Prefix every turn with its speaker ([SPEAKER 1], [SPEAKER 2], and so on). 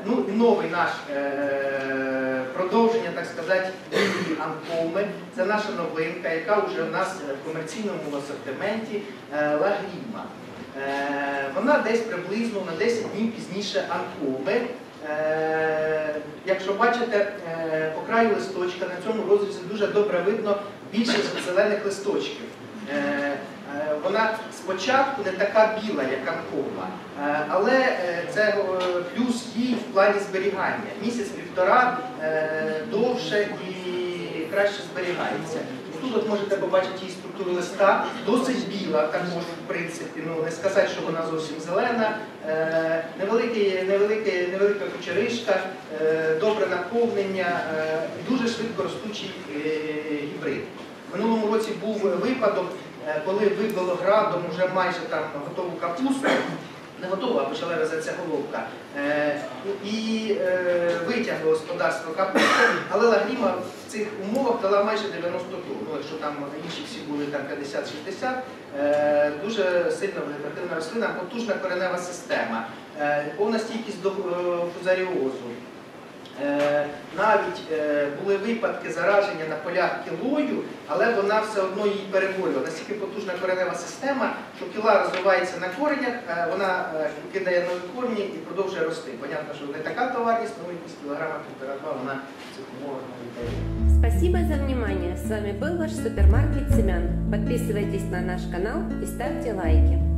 [SPEAKER 1] Ну і новий наш продовження, так сказати, лінії Анкоми. Це наша новинка, яка вже у нас в комерційному асортименті Лагріма. Вона десь приблизно на 10 днів пізніше Анкоми. Якщо бачите, по краю листочка на цьому розрізі дуже добре видно більшість зелених листочків. Вона спочатку не така біла, як Анкома, але це плюс їй в плані зберігання. Місяць-півтора довше і краще зберігається. Тут от можете побачити її структуру листа, досить біла, також, в принципі, ну, не сказати, що вона зовсім зелена, невелика кучеришка, добре наповнення, дуже швидко ростучий гібрид. В минулому році був випадок, коли вибило градом вже майже там готову капусту, не готова, а почала в'язатися головка, і витягло господарство капусту, але Лагріма в цих умовах дала майже 90 тонн. Ну, якщо там інші всі були 50-60, дуже сильна вегетативна рослина, потужна коренева система, повна стійкість до фузаріозу. Навіть були випадки зараження на полях кілою, але вона все одно її переборювала. Настільки потужна коренева система, що кіла розвивається на коренях, вона кидає нові корені і продовжує рости. Понятно, що не така товарність, але якісь кілограма 1,5-2 вона в цих умовах не дає.
[SPEAKER 2] Спасибо за внимание. С вами был ваш супермаркет семян. Подписывайтесь на наш канал и ставьте лайки.